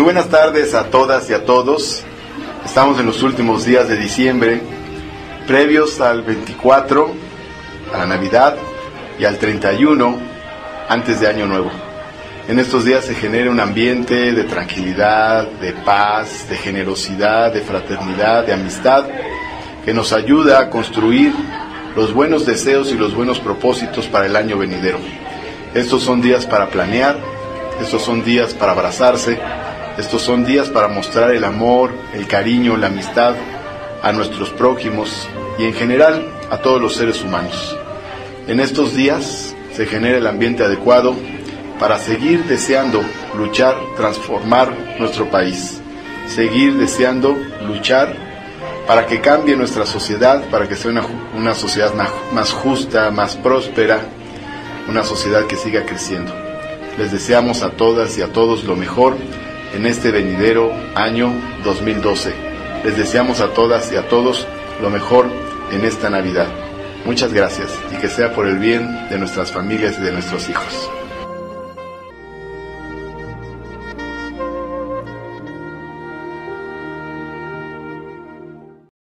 buenas tardes a todas y a todos. Estamos en los últimos días de diciembre, previos al 24, a la Navidad, y al 31, antes de Año Nuevo. En estos días se genera un ambiente de tranquilidad, de paz, de generosidad, de fraternidad, de amistad, que nos ayuda a construir los buenos deseos y los buenos propósitos para el año venidero. Estos son días para planear, estos son días para abrazarse, estos son días para mostrar el amor, el cariño, la amistad a nuestros prójimos y en general a todos los seres humanos. En estos días se genera el ambiente adecuado para seguir deseando luchar, transformar nuestro país, seguir deseando luchar para que cambie nuestra sociedad, para que sea una sociedad más justa, más próspera, una sociedad que siga creciendo. Les deseamos a todas y a todos lo mejor en este venidero año 2012. Les deseamos a todas y a todos lo mejor en esta Navidad. Muchas gracias y que sea por el bien de nuestras familias y de nuestros hijos.